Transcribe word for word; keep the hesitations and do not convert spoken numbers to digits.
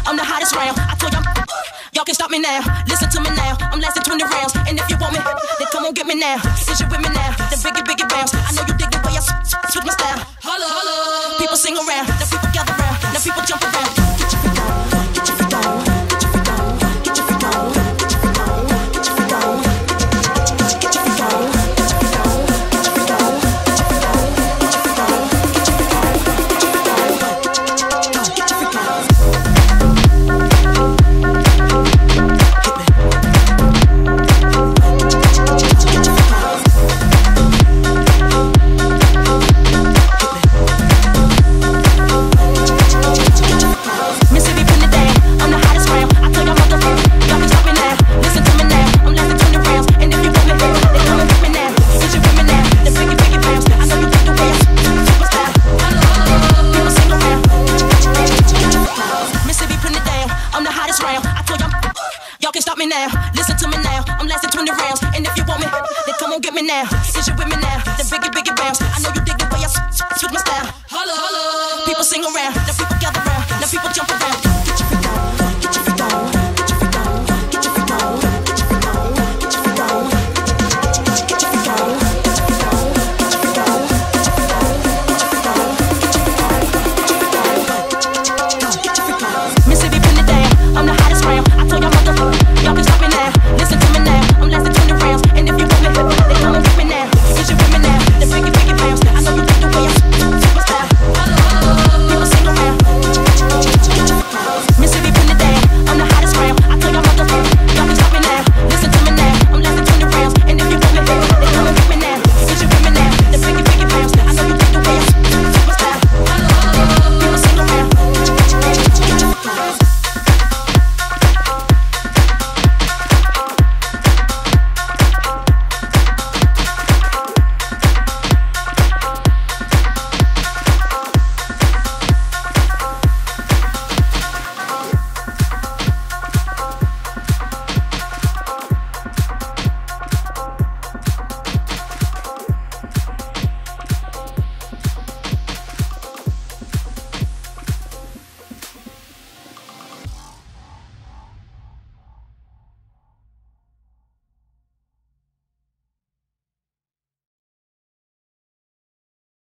I'm the hottest round. I told y'all, y'all can stop me now. Listen to me now. I'm lasting twenty rounds. And if you want me, then come on get me now. Is you with me now? Then biggie, biggie bounce. I know you dig the way I switch my style. Holla, holla. People sing around. Now people gather round. Now people jump around. Get your feet on. Get your feet on. Get your feet on. Get your feet on. Get your feet on. Get your feet on. Get your feet on. Listen to me now, I'm lasting twenty rounds. And if you want me, then come on get me now. Is you with me now? Then biggie, biggie bounce. I know you dig the way I switch my style. Holla, holla. People sing around.